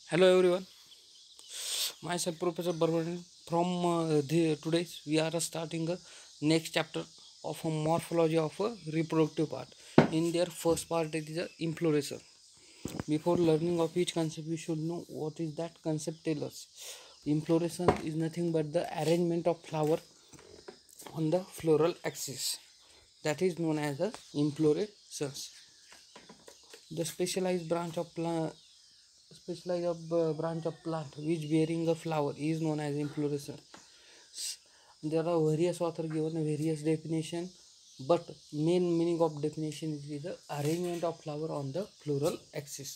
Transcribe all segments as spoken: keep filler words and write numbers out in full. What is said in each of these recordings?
Hello everyone, myself Professor Barbarin. From uh, the today we are starting a next chapter of a morphology of a reproductive part. In their first part it is a inflorescence. Before learning of each concept we should know what is that concept tell us. Inflorescence is nothing but the arrangement of flower on the floral axis. That is known as the inflorescence. The specialized branch of plant specialized of, uh, branch of plant which bearing a flower is known as inflorescence. There are various authors given various definition, but main meaning of definition is the arrangement of flower on the floral axis.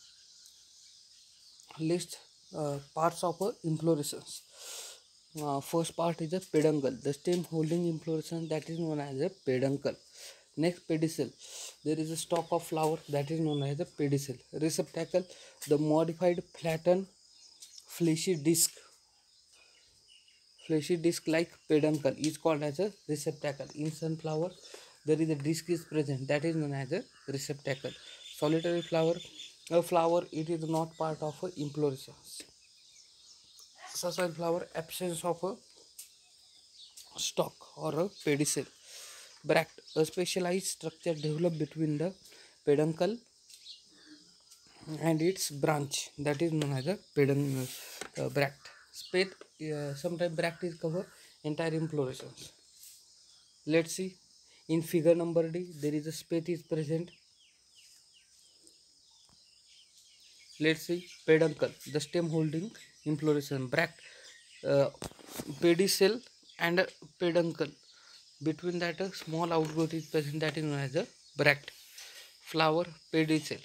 List uh, parts of a inflorescence. Uh, first part is a peduncle, the stem holding inflorescence, that is known as a peduncle. Next, pedicel, there is a stalk of flower, that is known as a pedicel. Receptacle, the modified flattened fleshy disc fleshy disc like peduncle is called as a receptacle. In sunflower there is a disc is present, that is known as a receptacle. Solitary flower, a flower, it is not part of a inflorescence. Sessile flower, absence of a stalk or a pedicel. Bract, a specialized structure developed between the peduncle and its branch, that is known as a peduncle. uh, bract. Spathe, uh, sometimes bract is cover entire inflorescence. Let's see, in figure number D there is a spathe is present. Let's see, peduncle, the stem holding inflorescence. Bract, uh, pedicel and a peduncle, between that a small outgrowth is present, that is known as a bract. Flower, pedicel.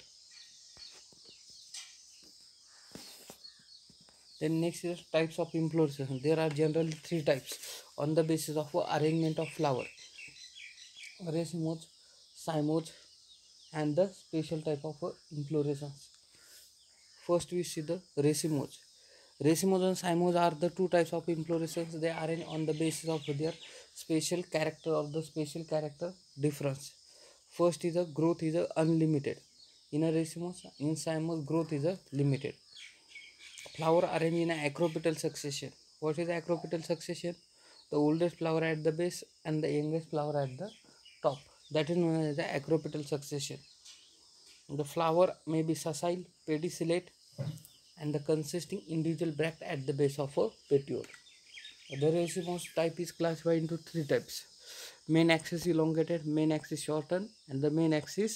Then next is types of inflorescence. There are generally three types on the basis of arrangement of flower: racemose, cymose, and the special type of inflorescence. First we see the racemose. Racemose and cymose are the two types of inflorescence. They are on the basis of their spatial character or the spatial character difference. First is a growth is a unlimited. In a racemose, in cymose growth is a limited. Flower arranged in a acropetal succession. What is acropetal succession? The oldest flower at the base and the youngest flower at the top. That is known as the acropetal succession. The flower may be sessile, pedicellate, and the consisting individual bract at the base of a petiole. The racemose type is classified into three types: main axis elongated, main axis shortened, and the main axis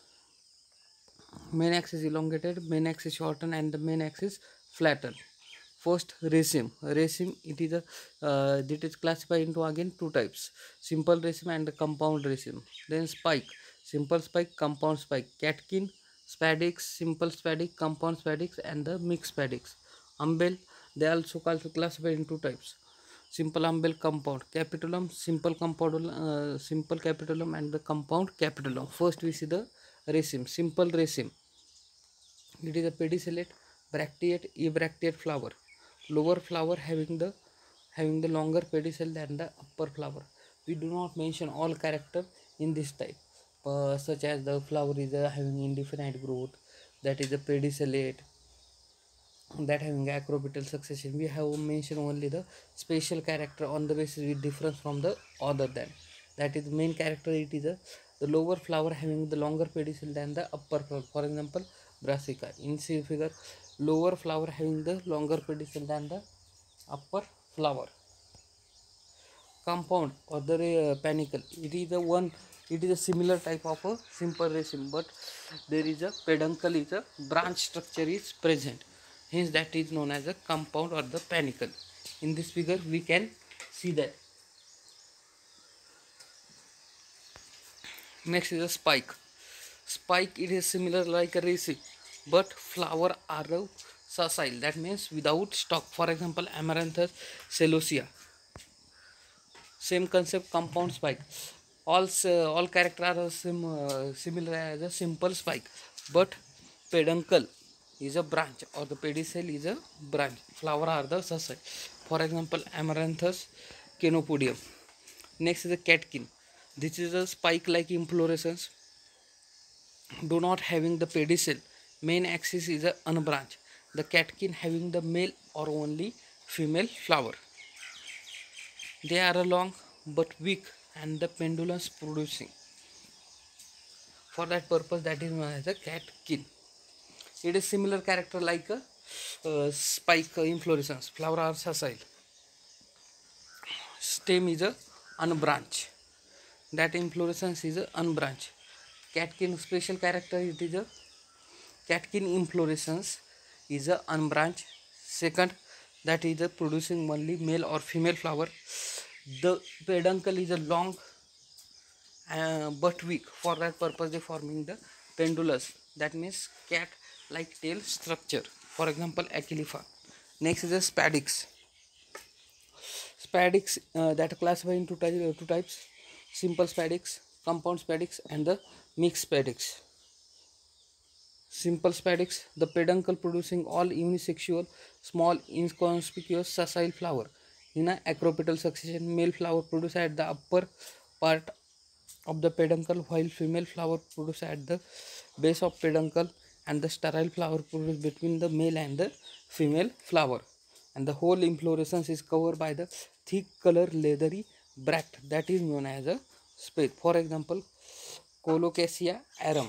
main axis elongated, main axis shortened, and the main axis flattened. First, raceme. Raceme, it is a uh, it is classified into again two types: simple raceme and compound raceme. Then spike, simple spike, compound spike. Catkin, spadix, simple spadix, compound spadix, and the mixed spadix. Umbel, they also classified into two types: simple umbel, compound. Capitulum, simple compound, uh, simple capitulum, and the compound capitulum. First, we see the raceme, simple raceme. It is a pedicellate, bracteate, ebracteate flower. Lower flower having the having the longer pedicel than the upper flower. We do not mention all character in this type, uh, such as the flower is uh, having indefinite growth, that is a pedicellate, that having acropetal succession. We have mentioned only the special character on the basis with difference from the other than. That is the main character. It is a the lower flower having the longer pedicel than the upper flower. For example, brassica. In C figure, lower flower having the longer pedicel than the upper flower. Compound or the uh, panicle, it is the one, it is a similar type of a simple raceme, but there is a peduncle, is a branch structure is present, hence that is known as a compound or the panicle. In this figure we can see that. Next is a spike. Spike, it is similar like a raceme, but flower are a sessile, that means without stalk. For example, Amaranthus celosia. Same concept, compound spike. All uh, all character are sim, uh, similar as a simple spike, but peduncle is a branch or the pedicel is a branch. Flower are the sessile. For example, Amaranthus chenopodium. Next is the catkin. This is a spike-like inflorescence, do not having the pedicel. Main axis is a unbranched. the catkin having the male or only female flower. They are long but weak and the pendulums producing. For that purpose, that is known as a catkin. It is similar character like a uh, spike inflorescence. Flower are sessile. Stem is a unbranched. That inflorescence is a unbranched. Catkin special character, it is a catkin inflorescence is a unbranched. Second, that is a producing only male or female flower. The peduncle is a long uh, but weak. For that purpose, they forming the pendulous. That means cat-like tail structure. For example, Achillepha. Next is the spadix. Spadix uh, that are classified into ty uh, two types: simple spadix, compound spadix, and the mixed spadix. Simple spadix, the peduncle producing all unisexual, small, inconspicuous, sessile flower in a acropetal succession. Male flower produced at the upper part of the peduncle, while female flower produced at the base of peduncle, and the sterile flower produced between the male and the female flower. And the whole inflorescence is covered by the thick color leathery bract that is known as a spathe. For example, Colocasia arum.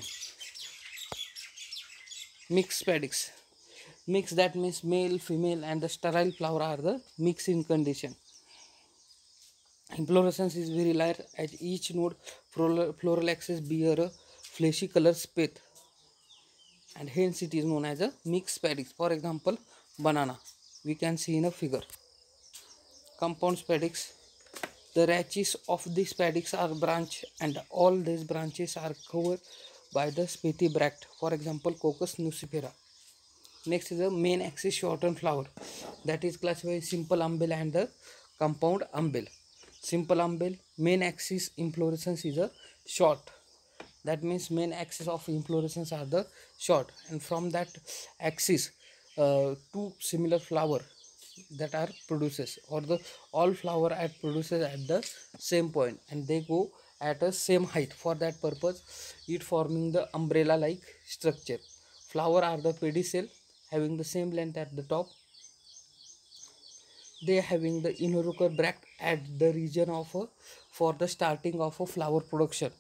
Mixed spadix. Mix, that means male, female, and the sterile flower are the mixed in condition. Inflorescence is very rare as each node floral, floral axis bear a fleshy color spathe, and hence it is known as a mixed spadix. For example, banana we can see in a figure. Compound spadix. The rachis of the spadix are branched and all these branches are covered by the spathy bract. For example, Cocos nucifera. Next is the main axis shortened flower, that is classified simple umbel and the compound umbel. Simple umbel, main axis inflorescence is a short. That means main axis of inflorescence are the short, and from that axis uh, two similar flower that are produces, or the all flower at produces at the same point and they go at a same height. For that purpose, it forming the umbrella like structure. Flower are the pedicel having the same length at the top. They having the involucral bract at the region of a, for the starting of a flower production.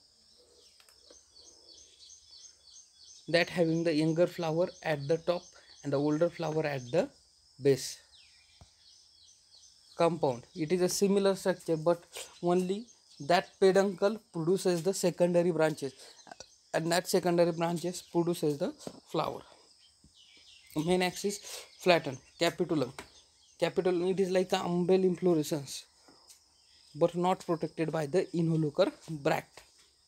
That having the younger flower at the top and the older flower at the base. Compound, it is a similar structure but only that peduncle produces the secondary branches and that secondary branches produces the flower. Main axis flattened. Capitulum. Capitulum, it is like an umbel inflorescence but not protected by the involucral bract.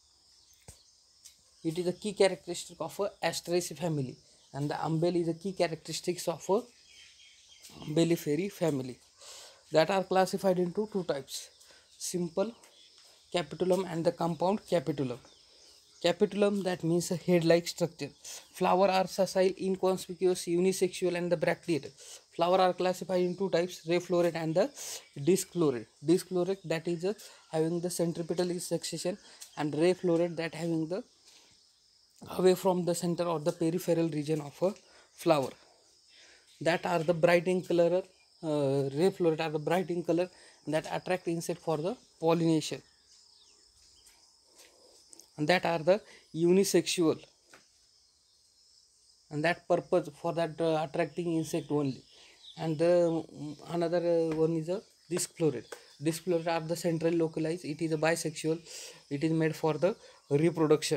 It is a key characteristic of a Asteraceae family, and the umbel is a key characteristics of a Umbelliferae family, that are classified into two types: simple capitulum and the compound capitulum. Capitulum, that means a head-like structure. Flower are sessile, inconspicuous, unisexual, and the bracteate. Flower are classified in two types: ray floret and the disc floret. Disc floret, that is uh, having the centripetal succession, and ray floret, that having the away from the center or the peripheral region of a flower. That are the bright in color. Uh, ray floret are the bright in color that attract insect for the pollination, and that are the unisexual, and that purpose for that uh, attracting insect only. And the um, another uh, one is a disc floret. Disc floret are the central localized. It is a bisexual. It is made for the reproduction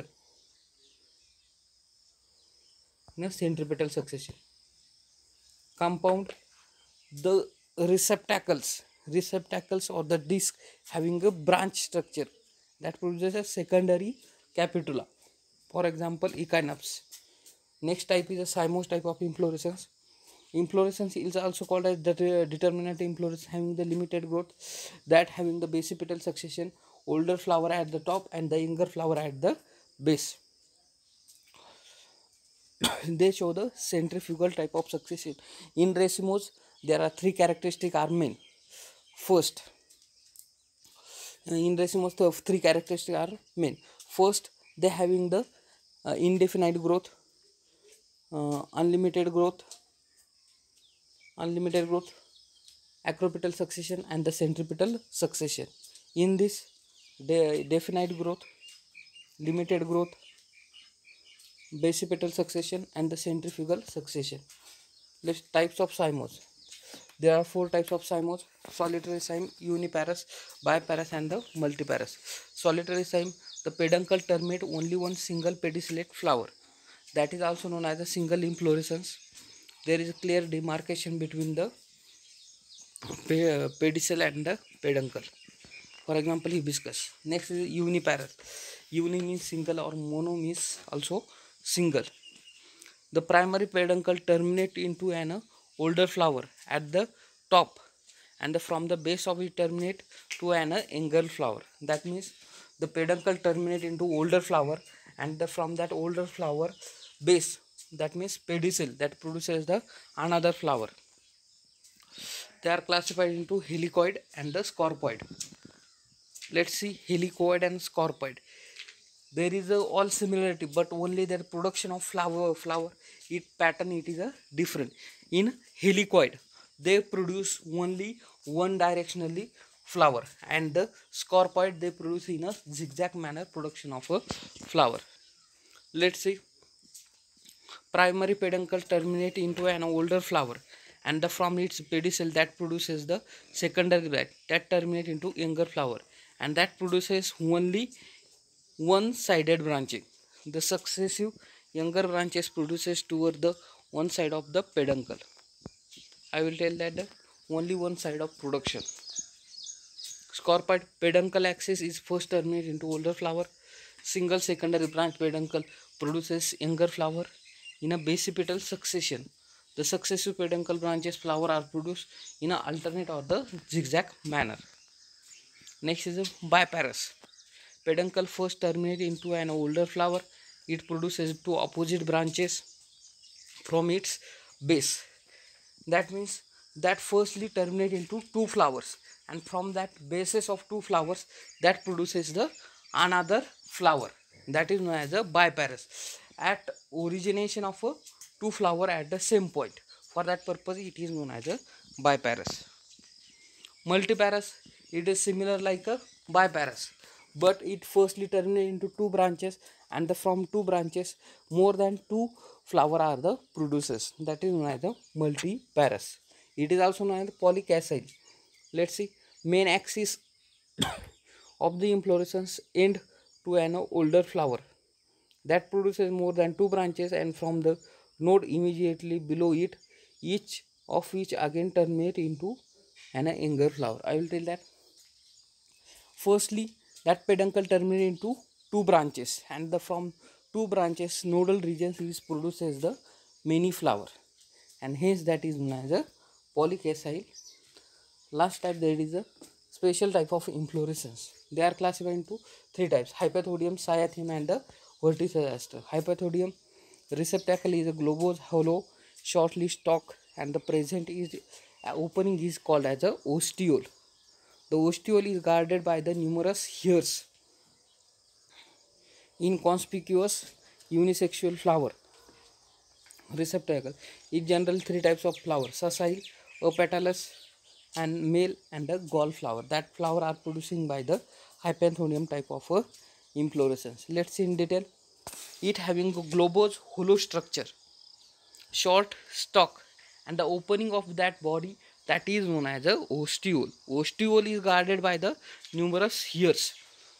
in a centripetal succession. Compound, the receptacles receptacles or the disc having a branch structure that produces a secondary capitula. For example, Echinops. Next type is a cymose type of inflorescence. Inflorescence is also called as the determinate inflorescence, having the limited growth, that having the basipetal succession, older flower at the top and the younger flower at the base. They show the centrifugal type of succession. In racemose, there are three characteristics are main. First, in racemose, the three characteristics are main. First, they having the uh, indefinite growth, uh, unlimited growth, unlimited growth, acropetal succession, and the centripetal succession. In this, de- definite growth, limited growth, basipetal succession, and the centrifugal succession. Let's types of cymos. There are four types of cymos: solitary cyme, uniparous, biparous, and the multiparous. Solitary cyme, the peduncle terminate only one single pedicellate flower. That is also known as a single inflorescence. There is a clear demarcation between the pedicel and the peduncle. For example, hibiscus. Next is uniparous. Uni means single or mono means also single. The primary peduncle terminate into an older flower at the top, and the, from the base of it terminate to an younger flower. That means the peduncle terminate into older flower, and the, from that older flower base, that means pedicel, that produces the another flower. They are classified into helicoid and the scorpoid. Let's see helicoid and scorpoid. There is a all similarity, but only their production of flower flower it pattern it is a different. In helicoid, they produce only one directionally flower, and the scorpoid they produce in a zigzag manner production of a flower. Let's see. Primary peduncle terminate into an older flower, and the from its pedicel that produces the secondary bride that terminate into younger flower, and that produces only one-sided branching. The successive younger branches produces toward the one side of the peduncle. I will tell that the only one side of production. Scorpoid peduncle axis is first terminated into older flower. Single secondary branch peduncle produces younger flower in a basipetal succession. The successive peduncle branches flower are produced in an alternate or the zigzag manner. Next is a biparous. Peduncle first terminate into an older flower. It produces two opposite branches from its base. That means that firstly terminate into two flowers, and from that basis of two flowers that produces the another flower. That is known as a biparous. At origination of a two flower at the same point. For that purpose it is known as a biparous. Multiparous, it is similar like a biparous, but it firstly terminates into two branches, and the, from two branches more than two flower are the producers. That is known as the multiparous. It is also known as polycasyl. Let's see. Main axis of the inflorescence end to an older flower that produces more than two branches, and from the node immediately below it, each of which again terminate into an younger flower. I will tell that. Firstly, that peduncle terminate into two branches, and the from two branches nodal regions is produces the many flower, and hence that is known as a polycasyl. Last type, there is a special type of inflorescence. They are classified into three types: hypathodium, cyathium, and the verticillaster. Hypathodium receptacle is a globose, hollow, shortly stalk, and the present is uh, opening is called as a ostiole. The ostiole is guarded by the numerous hairs. Inconspicuous unisexual flower. Receptacle. In general, three types of flower: sessile, apetalous, and male, and the gall flower. That flower are producing by the hypathodium type of a inflorescence. Let's see in detail. It having a globose hollow structure, short stalk, and the opening of that body that is known as a ostiole. Ostiole is guarded by the numerous hairs.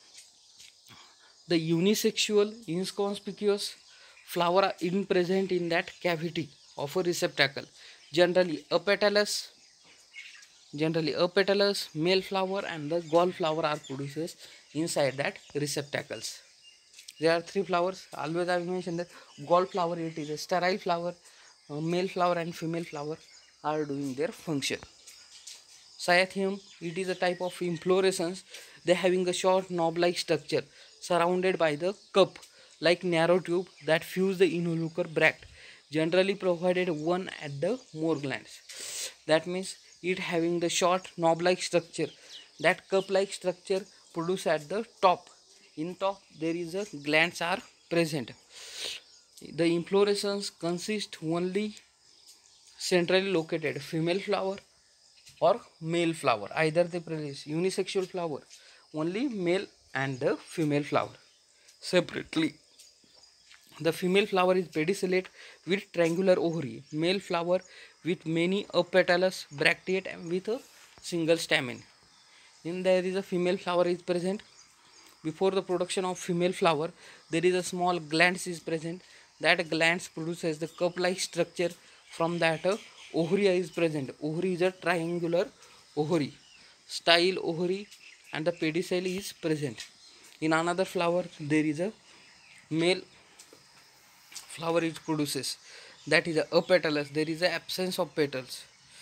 The unisexual inconspicuous flower are in present in that cavity of a receptacle. Generally apetalous, generally apetalous male flower, and the gall flower are produced inside that receptacles. There are three flowers. Always I mentioned that gall flower, it is a sterile flower. Uh, male flower and female flower are doing their function. Cyathium, it is a type of inflorescence. They having a short knob-like structure surrounded by the cup like narrow tube that fuse the involucre bract, generally provided one at the more glands. That means it having the short knob-like structure. That cup-like structure produced at the top. In top there is a glands are present. The inflorescence consists only centrally located female flower or male flower, either they produce unisexual flower, only male and the female flower separately. The female flower is pedicellate with triangular ovary, male flower with many apetalous bracteate and with a single stamen. In there is a female flower is present. Before the production of female flower, there is a small glands is present. That glands produces the cup-like structure. From that, uh, ovary is present. Ovary is a triangular ovary, style ovary, and the pedicel is present. In another flower, there is a male flower it produces. That is a apetalous. There is a absence of petals.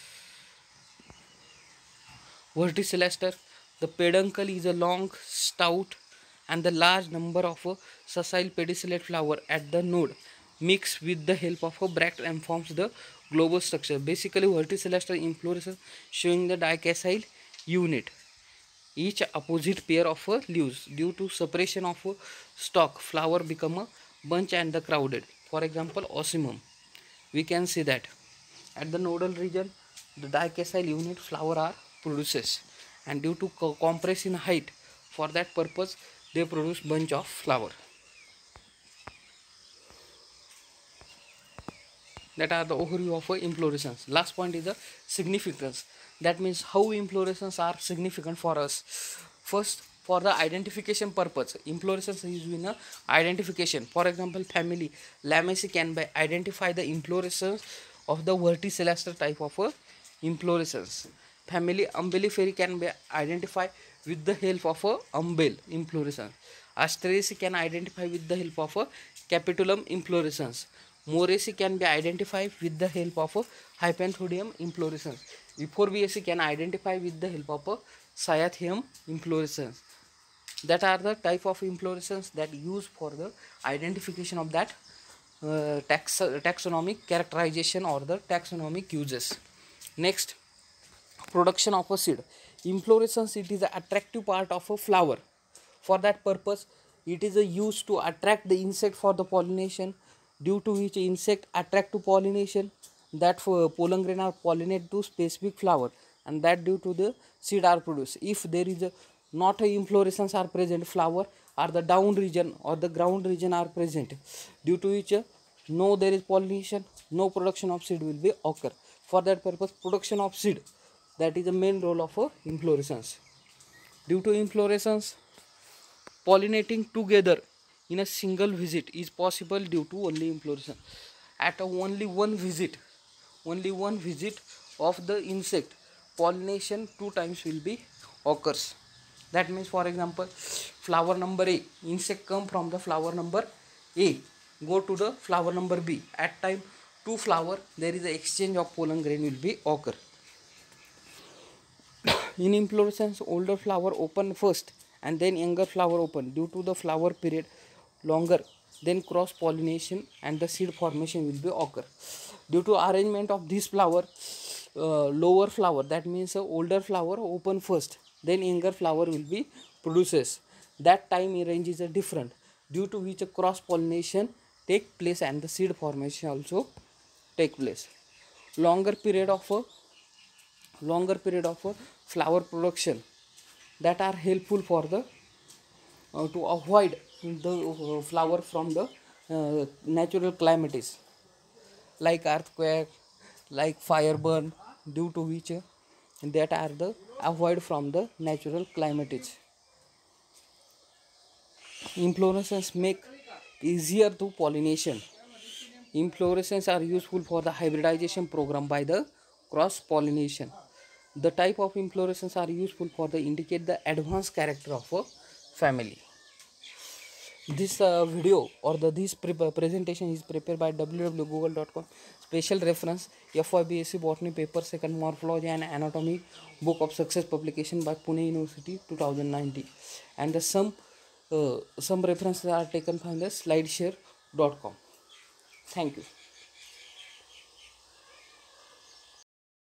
Verticilluster. The peduncle is a long, stout, and the large number of a sessile pedicellate flower at the node mix with the help of a bract and forms the globose structure. Basically, verticilluster inflorescence showing the dicasyl unit, each opposite pair of uh, leaves. Due to separation of a stalk, flower become a bunch and the crowded. For example, ocimum. We can see that at the nodal region, the dicasyl unit flower are produces, and due to co compress in height, for that purpose they produce bunch of flower. That are the overview of inflorescence. Last point is the significance. That means how inflorescence are significant for us. First, for the identification purpose, inflorescence is in a identification. For example, family Lamiaceae can by identify the inflorescence of the verticilluster type of a inflorescence. Family Umbelliferae can be identified with the help of a umbel inflorescence. Asteraceae can identify with the help of a capitulum inflorescence. Moraceae can be identified with the help of a hypanthodium inflorescence. Euphorbiaceae can identify with the help of a cyathium inflorescence. That are the type of inflorescence that use for the identification of that uh, tax taxonomic characterization or the taxonomic uses. Next, production of a seed. Inflorescence, it is an attractive part of a flower. For that purpose, it is a use to attract the insect for the pollination, due to which insect attract to pollination, that for pollen grain are pollinate to specific flower, and that due to the seed are produced. If there is a not a inflorescence are present, flower or the down region or the ground region are present, due to which uh, no there is pollination, no production of seed will be occur. For that purpose, production of seed, that is the main role of a inflorescence. Due to inflorescence, pollinating together in a single visit is possible due to only inflorescence. At a only one visit, only one visit of the insect, pollination two times will be occurs. That means, for example, flower number A, insect come from the flower number A, go to the flower number B. At time two flower, there is a exchange of pollen grain will be occur. In inflorescence, older flower open first and then younger flower open. Due to the flower period longer, then cross pollination and the seed formation will be occur. Due to arrangement of this flower, uh, lower flower, that means uh, older flower open first, then younger flower will be produces. That time range is uh, different, due to which a cross pollination take place and the seed formation also take place. Longer period of a longer period of a flower production, that are helpful for the uh, to avoid the uh, flower from the uh, natural calamities like earthquake, like fire burn, due to which uh, that are the avoid from the natural calamities. Inflorescence make easier to pollination. Inflorescence are useful for the hybridization program by the cross pollination. The type of inflorescence are useful for the indicate the advanced character of a family. This uh, video or the this pre presentation is prepared by w w w dot google dot com. Special reference F Y B S c Botany paper second Morphology and Anatomy, book of success publication by Pune University two thousand nineteen, and the some uh, some references are taken from the slideshare dot com. Thank you.